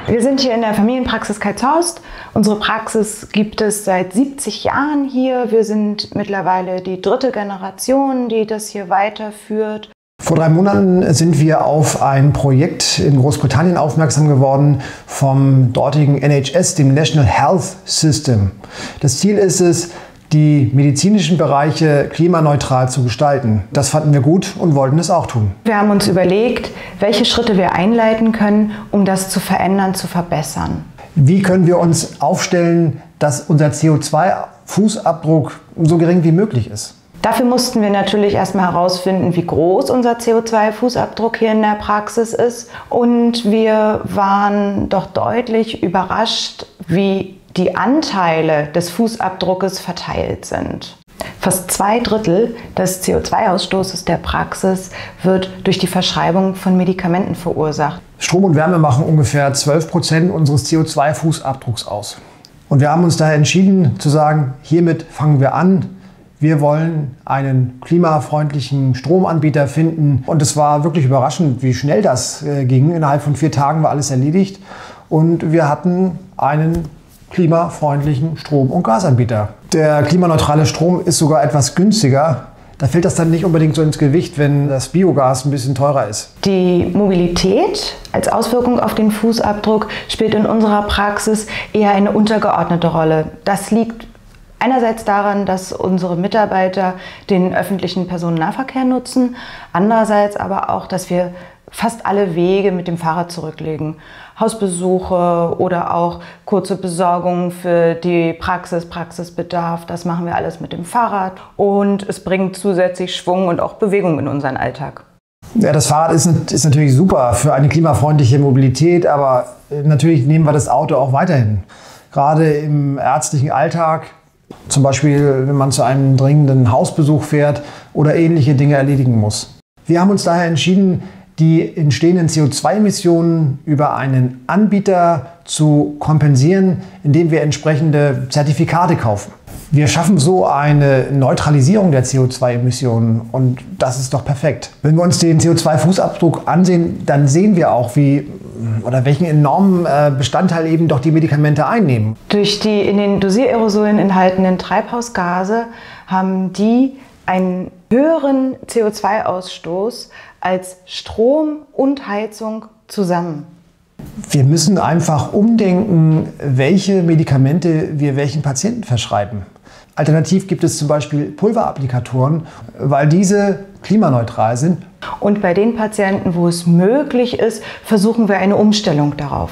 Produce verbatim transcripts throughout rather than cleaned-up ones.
Wir sind hier in der Familienpraxis Keitshorst. Unsere Praxis gibt es seit siebzig Jahren hier. Wir sind mittlerweile die dritte Generation, die das hier weiterführt. Vor drei Monaten sind wir auf ein Projekt in Großbritannien aufmerksam geworden vom dortigen N H S, dem National Health System. Das Ziel ist es, die medizinischen Bereiche klimaneutral zu gestalten. Das fanden wir gut und wollten es auch tun. Wir haben uns überlegt, welche Schritte wir einleiten können, um das zu verändern, zu verbessern. Wie können wir uns aufstellen, dass unser C O zwei Fußabdruck so gering wie möglich ist? Dafür mussten wir natürlich erstmal herausfinden, wie groß unser C O zwei Fußabdruck hier in der Praxis ist. Und wir waren doch deutlich überrascht, wie die Anteile des Fußabdruckes verteilt sind. Fast zwei Drittel des C O zwei Ausstoßes der Praxis wird durch die Verschreibung von Medikamenten verursacht. Strom und Wärme machen ungefähr zwölf Prozent unseres C O zwei Fußabdrucks aus. Und wir haben uns daher entschieden zu sagen, hiermit fangen wir an. Wir wollen einen klimafreundlichen Stromanbieter finden. Und es war wirklich überraschend, wie schnell das äh, ging. Innerhalb von vier Tagen war alles erledigt. Und wir hatten einen klimafreundlichen Strom- und Gasanbieter. Der klimaneutrale Strom ist sogar etwas günstiger. Da fällt das dann nicht unbedingt so ins Gewicht, wenn das Biogas ein bisschen teurer ist. Die Mobilität als Auswirkung auf den Fußabdruck spielt in unserer Praxis eher eine untergeordnete Rolle. Das liegt einerseits daran, dass unsere Mitarbeiter den öffentlichen Personennahverkehr nutzen, andererseits aber auch, dass wir fast alle Wege mit dem Fahrrad zurücklegen. Hausbesuche oder auch kurze Besorgungen für die Praxis, Praxisbedarf, das machen wir alles mit dem Fahrrad und es bringt zusätzlich Schwung und auch Bewegung in unseren Alltag. Ja, das Fahrrad ist, ist natürlich super für eine klimafreundliche Mobilität, aber natürlich nehmen wir das Auto auch weiterhin. Gerade im ärztlichen Alltag, zum Beispiel wenn man zu einem dringenden Hausbesuch fährt oder ähnliche Dinge erledigen muss. Wir haben uns daher entschieden, die entstehenden C O zwei Emissionen über einen Anbieter zu kompensieren, indem wir entsprechende Zertifikate kaufen. Wir schaffen so eine Neutralisierung der C O zwei Emissionen und das ist doch perfekt. Wenn wir uns den C O zwei Fußabdruck ansehen, dann sehen wir auch, wie oder welchen enormen Bestandteil eben doch die Medikamente einnehmen. Durch die in den Dosiererosolen enthaltenen Treibhausgase haben die einen höheren C O zwei Ausstoß als Strom und Heizung zusammen. Wir müssen einfach umdenken, welche Medikamente wir welchen Patienten verschreiben. Alternativ gibt es zum Beispiel Pulverapplikatoren, weil diese klimaneutral sind. Und bei den Patienten, wo es möglich ist, versuchen wir eine Umstellung darauf.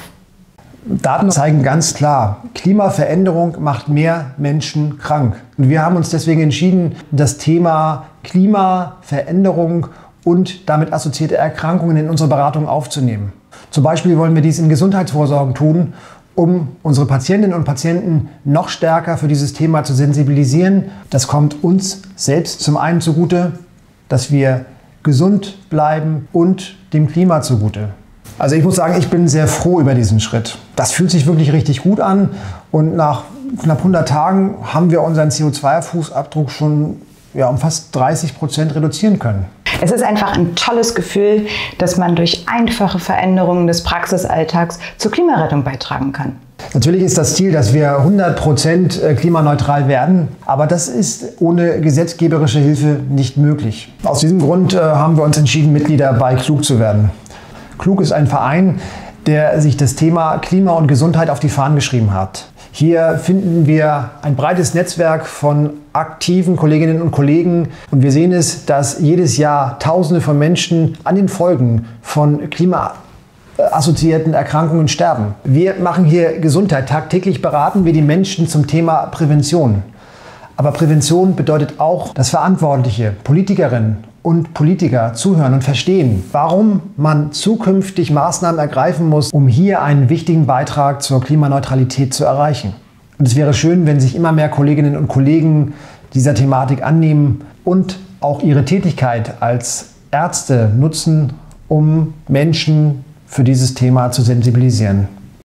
Daten zeigen ganz klar, Klimaveränderung macht mehr Menschen krank. Und wir haben uns deswegen entschieden, das Thema Klimaveränderung und damit assoziierte Erkrankungen in unsere Beratung aufzunehmen. Zum Beispiel wollen wir dies in Gesundheitsvorsorgen tun, um unsere Patientinnen und Patienten noch stärker für dieses Thema zu sensibilisieren. Das kommt uns selbst zum einen zugute, dass wir gesund bleiben und dem Klima zugute. Also ich muss sagen, ich bin sehr froh über diesen Schritt. Das fühlt sich wirklich richtig gut an und nach knapp hundert Tagen haben wir unseren C O zwei Fußabdruck schon ja, um fast dreißig Prozent reduzieren können. Es ist einfach ein tolles Gefühl, dass man durch einfache Veränderungen des Praxisalltags zur Klimarettung beitragen kann. Natürlich ist das Ziel, dass wir hundert Prozent klimaneutral werden, aber das ist ohne gesetzgeberische Hilfe nicht möglich. Aus diesem Grund äh, haben wir uns entschieden, Mitglieder bei Klug zu werden. Klug ist ein Verein, der sich das Thema Klima und Gesundheit auf die Fahnen geschrieben hat. Hier finden wir ein breites Netzwerk von aktiven Kolleginnen und Kollegen und wir sehen es, dass jedes Jahr Tausende von Menschen an den Folgen von klimaassoziierten Erkrankungen sterben. Wir machen hier Gesundheit. Tagtäglich beraten wir die Menschen zum Thema Prävention. Aber Prävention bedeutet auch, dass Verantwortliche, Politikerinnen und Politiker zuhören und verstehen, warum man zukünftig Maßnahmen ergreifen muss, um hier einen wichtigen Beitrag zur Klimaneutralität zu erreichen. Und es wäre schön, wenn sich immer mehr Kolleginnen und Kollegen dieser Thematik annehmen und auch ihre Tätigkeit als Ärzte nutzen, um Menschen für dieses Thema zu sensibilisieren.